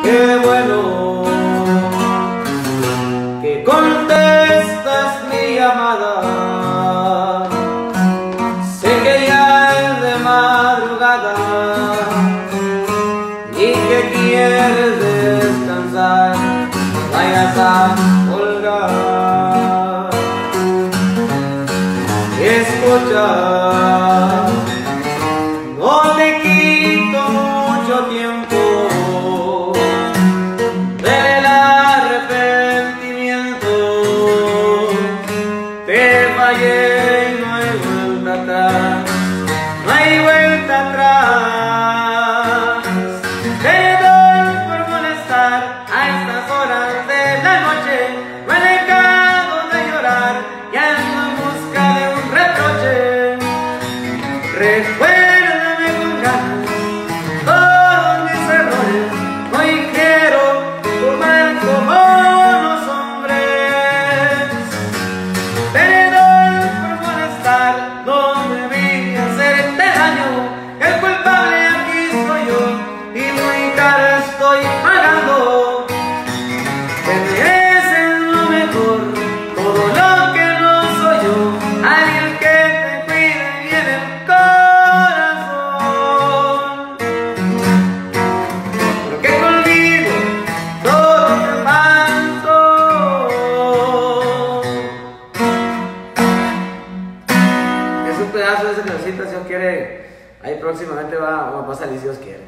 Qué bueno que contestas mi llamada. Sé que ya es de madrugada y que quieres descansar, vayas a colgar. Escucha, no te quito mucho tiempo del arrepentimiento. Te fallé y no hay vuelta atrás, no hay vuelta atrás. Perdón por molestar a estas horas de la noche, no he dejado de llorar y ando en busca de un reproche. Recuérdame con ganas todos mis errores, hoy quiero tomar como los hombres. Perdón por molestar, no debí hacerte daño, el culpable aquí soy yo y muy caro estoy pagando. Te mereces lo mejor, todo lo que no soy yo, alguien que te cuide bien el corazón. Porque conmigo todo te faltó. Es un pedazo de esa cancioncita, si Dios quiere, ahí próximamente va a salir si Dios quiere.